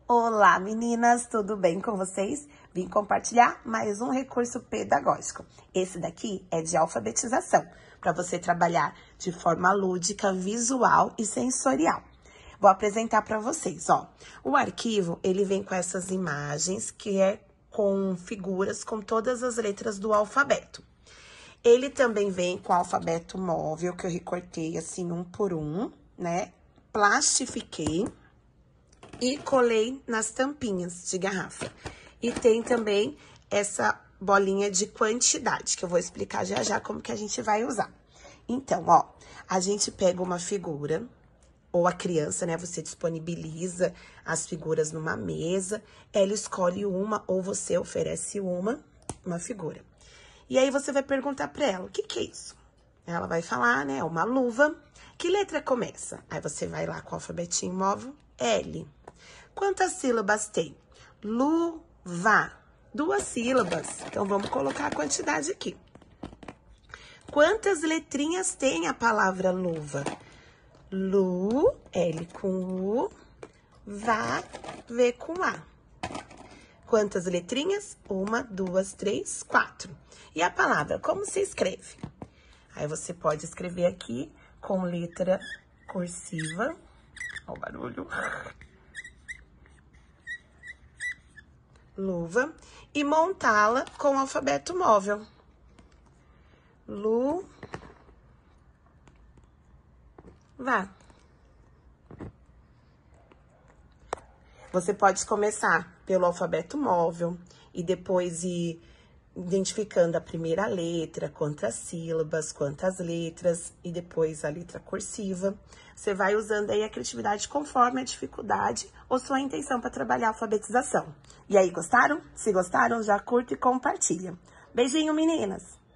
Olá, meninas, tudo bem com vocês? Vim compartilhar mais um recurso pedagógico. Esse daqui é de alfabetização, para você trabalhar de forma lúdica, visual e sensorial. Vou apresentar para vocês, ó. O arquivo, ele vem com essas imagens, que é com figuras com todas as letras do alfabeto. Ele também vem com alfabeto móvel, que eu recortei assim um por um, né? Plastifiquei e colei nas tampinhas de garrafa. E tem também essa bolinha de quantidade, que eu vou explicar já já como que a gente vai usar. Então, ó, a gente pega uma figura, ou a criança, né, você disponibiliza as figuras numa mesa, ela escolhe uma, ou você oferece uma figura. E aí, você vai perguntar pra ela, o que é isso? Ela vai falar, né, uma luva. Que letra começa? Aí, você vai lá com o alfabetinho móvel, L. Quantas sílabas tem? Luva. 2 sílabas. Então, vamos colocar a quantidade aqui. Quantas letrinhas tem a palavra luva? Lu, L com U, vá, V com A. Quantas letrinhas? 1, 2, 3, 4. E a palavra, como se escreve? Aí, você pode escrever aqui com letra cursiva. Olha o barulho. Luva. E montá-la com o alfabeto móvel. Lu. Vá. Você pode começar pelo alfabeto móvel e depois ir identificando a primeira letra, quantas sílabas, quantas letras, e depois a letra cursiva. Você vai usando aí a criatividade conforme a dificuldade ou sua intenção para trabalhar a alfabetização. E aí, gostaram? Se gostaram, já curte e compartilha. Beijinho, meninas!